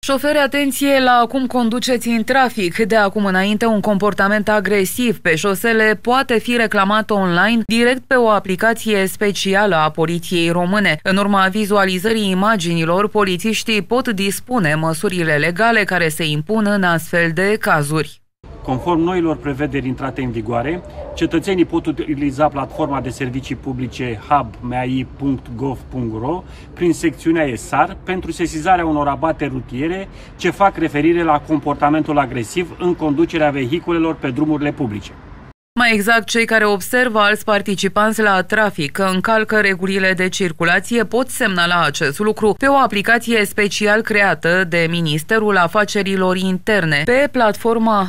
Șoferi, atenție la cum conduceți în trafic. De acum înainte, un comportament agresiv pe șosele poate fi reclamat online direct pe o aplicație specială a Poliției Române. În urma vizualizării imaginilor, polițiștii pot dispune măsurile legale care se impun în astfel de cazuri. Conform noilor prevederi intrate în vigoare, cetățenii pot utiliza platforma de servicii publice hub.mai.gov.ro prin secțiunea ESAR pentru sesizarea unor abateri rutiere ce fac referire la comportamentul agresiv în conducerea vehiculelor pe drumurile publice. Mai exact, cei care observă alți participanți la trafic că încalcă regulile de circulație pot semnala acest lucru pe o aplicație special creată de Ministerul Afacerilor Interne. Pe platforma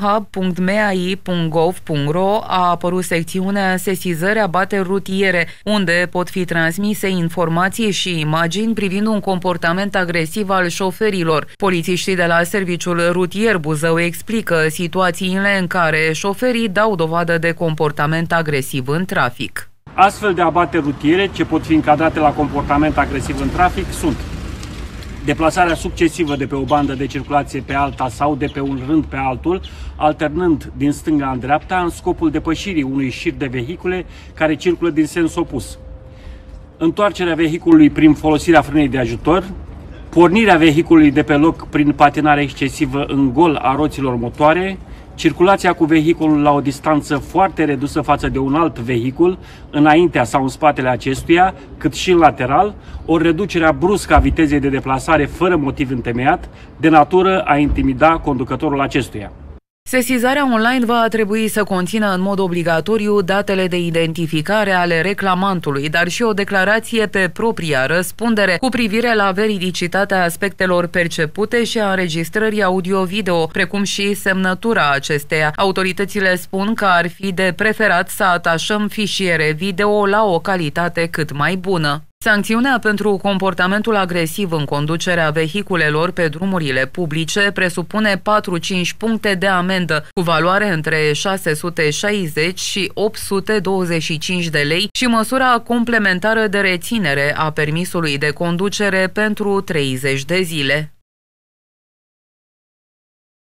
hub.mai.gov.ro a apărut secțiunea Sesizări abateri rutiere, unde pot fi transmise informații și imagini privind un comportament agresiv al șoferilor. Polițiștii de la Serviciul Rutier Buzău explică situațiile în care șoferii dau dovadă de comportament agresiv în trafic. Astfel de abateri rutiere ce pot fi încadrate la comportament agresiv în trafic sunt deplasarea succesivă de pe o bandă de circulație pe alta sau de pe un rând pe altul, alternând din stânga în dreapta în scopul depășirii unui șir de vehicule care circulă din sens opus, întoarcerea vehiculului prin folosirea frânei de ajutor, pornirea vehiculului de pe loc prin patinare excesivă în gol a roților motoare, circulația cu vehiculul la o distanță foarte redusă față de un alt vehicul, înaintea sau în spatele acestuia, cât și în lateral, o reducere bruscă a vitezei de deplasare fără motiv întemeiat, de natură a intimida conducătorul acestuia. Sesizarea online va trebui să conțină în mod obligatoriu datele de identificare ale reclamantului, dar și o declarație pe propria răspundere cu privire la veridicitatea aspectelor percepute și a înregistrării audio-video, precum și semnătura acesteia. Autoritățile spun că ar fi de preferat să atașăm fișiere video la o calitate cât mai bună. Sancțiunea pentru comportamentul agresiv în conducerea vehiculelor pe drumurile publice presupune 4-5 puncte de amendă, cu valoare între 660 și 825 de lei și măsura complementară de reținere a permisului de conducere pentru 30 de zile.